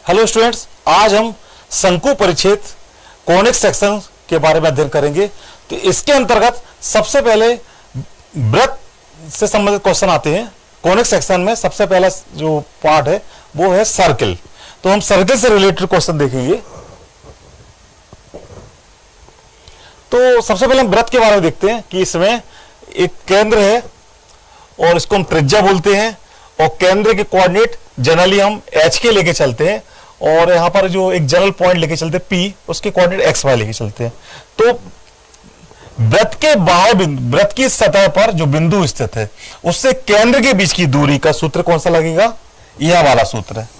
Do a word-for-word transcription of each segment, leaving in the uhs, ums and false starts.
Hello students, आज हम शंकु परिच्छेद कॉनिक सेक्शन के बारे में अध्ययन करेंगे। तो इसके अंतर्गत सबसे पहले वृत्त से संबंधित क्वेश्चन आते हैं। कॉनिक सेक्शन में सबसे पहला जो पार्ट है वो है सर्किल। तो हम सर्किल से रिलेटेड क्वेश्चन देखेंगे। तो सबसे पहले हम वृत्त के बारे में देखते हैं कि इसमें एक केंद्र है और इसको हम त्रिज्या बोलते हैं, और केंद्र के कोऑर्डिनेट जनरली हम एच के लेके चलते हैं, और यहाँ पर जो एक जनरल पॉइंट लेके चलते हैं पी, उसके कोऑर्डिनेट एक्स वाई लेके चलते हैं। तो वृत्त के बाहर वृत्त की सतह पर जो बिंदु स्थित है उससे केंद्र के बीच की दूरी का सूत्र कौन सा लगेगा? यह वाला सूत्र है,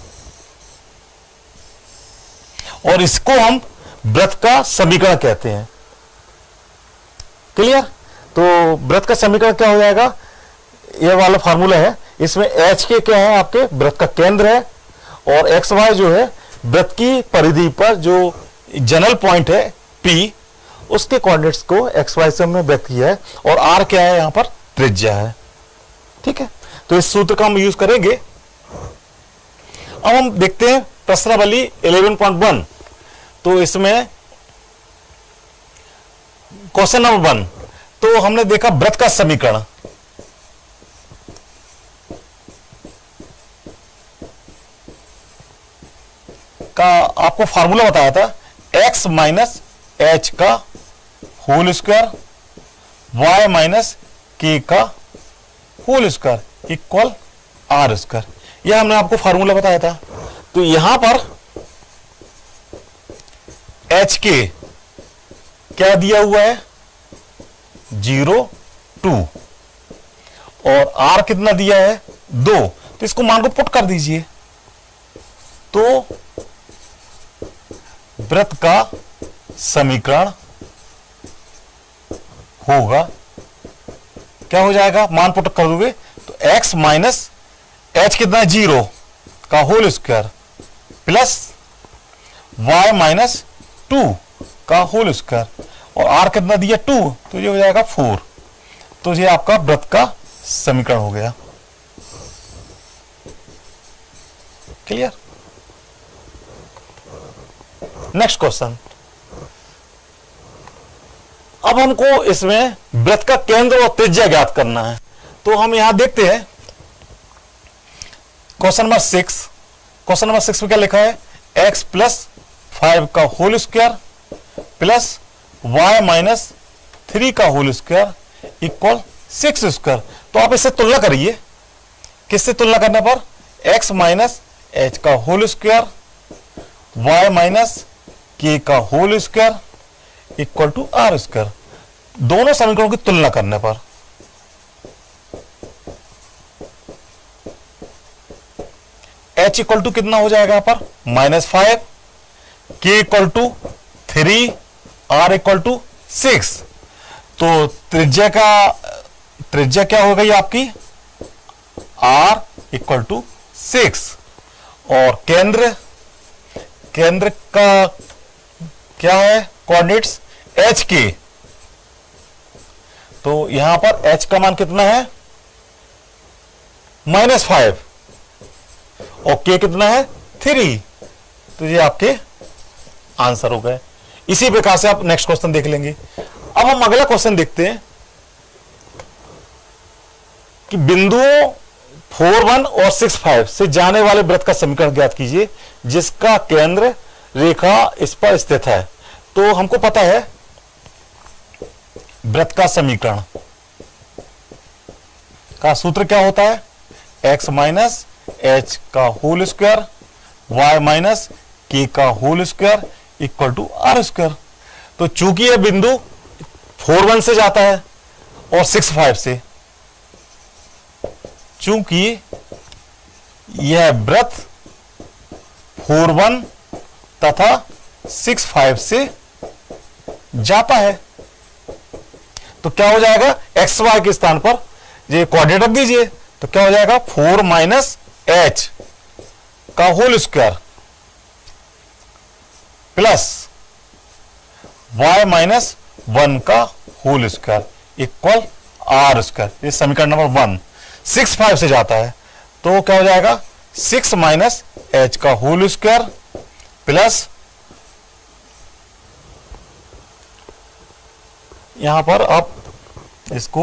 और इसको हम वृत्त का समीकरण कहते हैं। क्लियर? तो वृत्त का समीकरण क्या हो जाएगा? यह वाला फार्मूला है। इसमें एच के क्या है? आपके वृत्त का केंद्र है, और एक्स वाई जो है वृत्त की परिधि पर जो जनरल पॉइंट है पी, उसके कोऑर्डिनेट्स को एक्स वाई से हमने व्यक्त किया है, और आर क्या है? यहां पर त्रिज्या है। ठीक है, तो इस सूत्र का हम यूज करेंगे। अब हम देखते हैं प्रश्नावली ग्यारह पॉइंट वन। तो इसमें क्वेश्चन नंबर वन, तो हमने देखा वृत्त का समीकरण। का आपको फार्मूला बताया था, x माइनस एच का होल स्क्वायर y माइनस के का whole square equal are square. यह हमने आपको फार्मूला बताया था। तो यहां पर h के क्या दिया हुआ है? जीरो टू, और r कितना दिया है? दो। तो इसको मान को पुट कर दीजिए, तो वृत्त का समीकरण होगा, क्या हो जाएगा? मान पुट कर दोगे तो x माइनस एच कितना है? जीरो का whole square plus y minus two का होल स्क्वायर, और r कितना दिया? टू, तो ये हो जाएगा फोर। तो ये आपका वृत्त का समीकरण हो गया। क्लियर? Next question. अब हमको इसमें वृत्त का केंद्र और त्रिज्या ज्ञात करना है। तो हम यहां देखते हैं question number six. Question number six में क्या लिखा है? एक्स प्लस फाइव का whole square plus y minus three का whole square equal six square. तो आप इससे तुलना करिए। किससे तुलना करने पर? एक्स माइनस एच का होल स्क्वायर वाई माइनस के का whole square equal to r square. दोनों समीकरणों की तुलना करने पर h इक्वल टू कितना हो जाएगा? यहां पर minus five, k equal to three, r equal to six. तो त्रिज्या का त्रिज्या क्या हो गई आपकी? आर इक्वल टू सिक्स, और केंद्र केंद्र का क्या है? कोऑर्डिनेट्स एच के। तो यहां पर h का मान कितना है? माइनस फाइव, और k कितना है? थ्री। तो ये आपके आंसर हो गए। इसी प्रकार से आप नेक्स्ट क्वेश्चन देख लेंगे। अब हम अगला क्वेश्चन देखते हैं कि बिंदुओं फोर वन और सिक्स फाइव से जाने वाले वृत्त का समीकरण ज्ञात कीजिए जिसका केंद्र रेखा इस पर स्थित है। तो हमको पता है वृत्त का समीकरण का सूत्र क्या होता है? x माइनस एच का होल स्क्वायर y माइनस के का whole square equal to r square. तो चूंकि यह बिंदु फोर वन से जाता है और सिक्स फाइव से, चूंकि यह वृत्त फोर वन तथा सिक्स फाइव से जाता है, तो क्या हो जाएगा? एक्स वाई के स्थान पर ये कोऑर्डिनेट रख दीजिए। तो क्या हो जाएगा? फोर माइनस एच का whole square plus y minus one का whole square equal are square. ये समीकरण नंबर वन। सिक्स फाइव से जाता है तो क्या हो जाएगा? सिक्स माइनस एच का होल स्क्वायर प्लस यहां पर आप इसको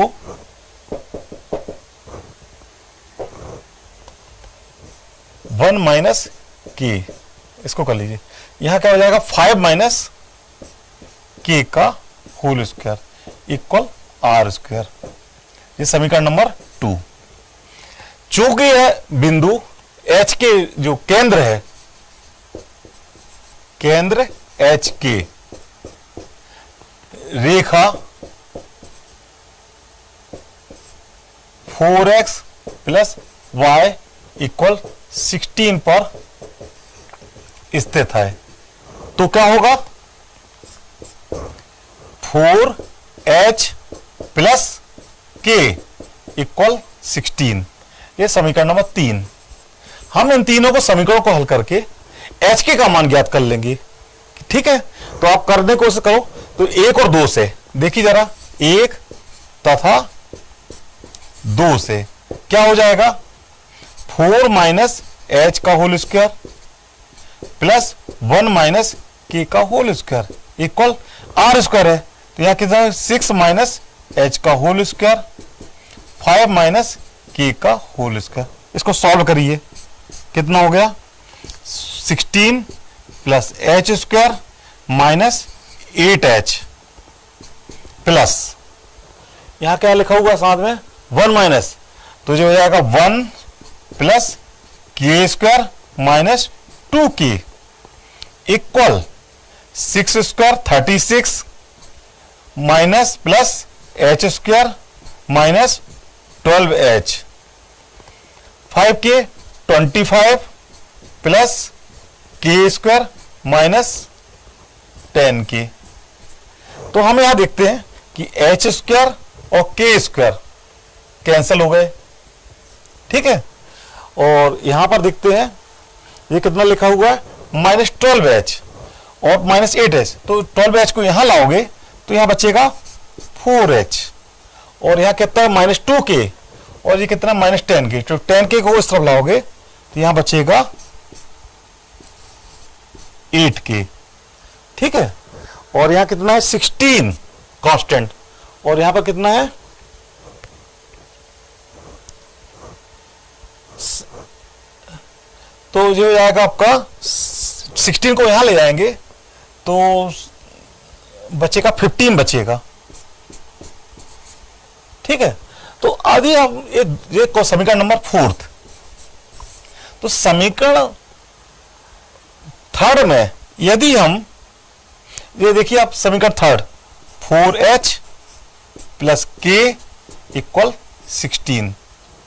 वन माइनस के, इसको कर लीजिए, यहां क्या हो जाएगा फाइव माइनस के का whole square equal are square. ये समीकरण नंबर टू। चूंकि यह बिंदु एच के जो केंद्र है, केंद्र एच के रेखा four x plus y equal sixteen पर स्थित है, तो क्या होगा four h plus k equal sixteen. ये समीकरण नंबर तीन। हम इन तीनों को समीकरणों को हल करके एच के का मान ज्ञात कर लेंगे। ठीक है, तो आप करने की कोशिश करो। तो एक और दो से देखिए जरा, एक तथा दो से क्या हो जाएगा, फोर माइनस एच का whole square plus one minus के का whole square equal are square है। तो यहां कितना है, सिक्स माइनस एच का होल स्क्वायर, फाइव माइनस के का होल स्क्वायर। इसको सॉल्व करिए, कितना हो गया, sixteen plus h square minus eight h plus यहां क्या लिखा हुआ साथ में वन माइनस, तो जो हो जाएगा one plus k square minus two k equal six square thirty six minus plus h square minus twelve h, five k twenty five plus k square minus ten k. तो हम यहां देखते हैं कि एच स्क्वायर और के square cancel हो गए। ठीक है, और यहां पर देखते हैं ये कितना लिखा हुआ है, माइनस ट्वेल्व एच और माइनस एट एच। तो ट्वेल्व एच को यहां लाओगे तो यहां बचेगा फोर एच, और यहां कितना है माइनस टू के, और ये कितना माइनस टेन के। तो टेन के को इस तरफ लाओगे तो यहां बचेगा एट के। ठीक है, और यहां कितना है सिक्सटीन कांस्टेंट, और यहां पर कितना है तो जो जाएगा आपका सिक्सटीन को यहां ले जाएंगे तो बचेगा फिफ्टीन बचेगा। ठीक है, तो आदि हम ये, ये समीकरण नंबर फोर्थ। तो समीकरण थर्ड में यदि हम ये देखिए आप समीकरण third, four h plus k equal sixteen,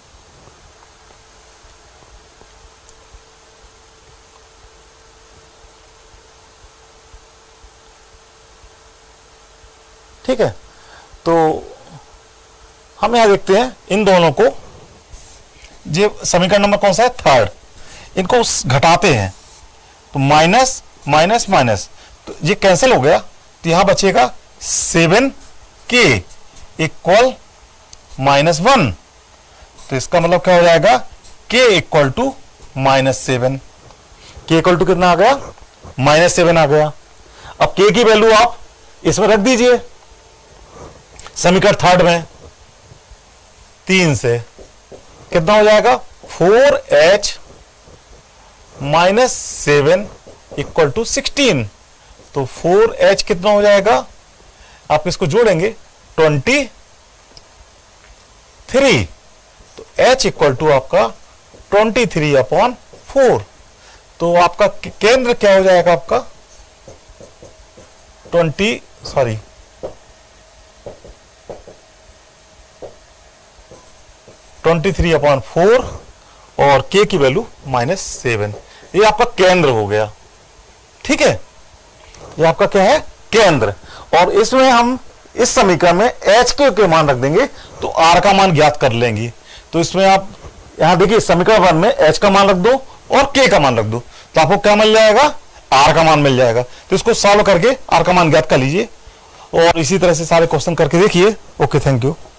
ठीक है। तो हम यहां देखते हैं इन दोनों को, ये समीकरण नंबर कौन सा है, थर्ड, इनको घटाते हैं तो माइनस माइनस माइनस, तो ये कैंसिल हो गया, तो यहां बचेगा seven k equal minus one. तो इसका मतलब क्या हो जाएगा, k equal to minus seven. K equal to कितना आ गया, माइनस सेवन आ गया। अब के की वैल्यू आप इसमें रख दीजिए समीकरण थर्ड में, तीन से कितना हो जाएगा, four h minus seven equal to sixteen. तो फोर एच कितना हो जाएगा, आप इसको जोड़ेंगे ट्वेंटी थ्री, तो एच इक्वल टू आपका ट्वेंटी थ्री अपॉन फोर। तो आपका केंद्र क्या हो जाएगा, आपका twenty sorry twenty three upon four और के की वैल्यू माइनस सेवन। ये आपका केंद्र हो गया। ठीक है, ये आपका क्या है, केंद्र। और इसमें हम इस समीकरण में एच के, के मान रख देंगे तो आर का मान ज्ञात कर लेंगे। तो इसमें आप यहां देखिए समीकरण वन में एच का मान रख दो और के का मान रख दो, तो आपको क्या मिल जाएगा, आर का मान मिल जाएगा। तो इसको सॉल्व करके आर का मान ज्ञात कर लीजिए और इसी तरह से सारे क्वेश्चन करके देखिए। Okay, thank you.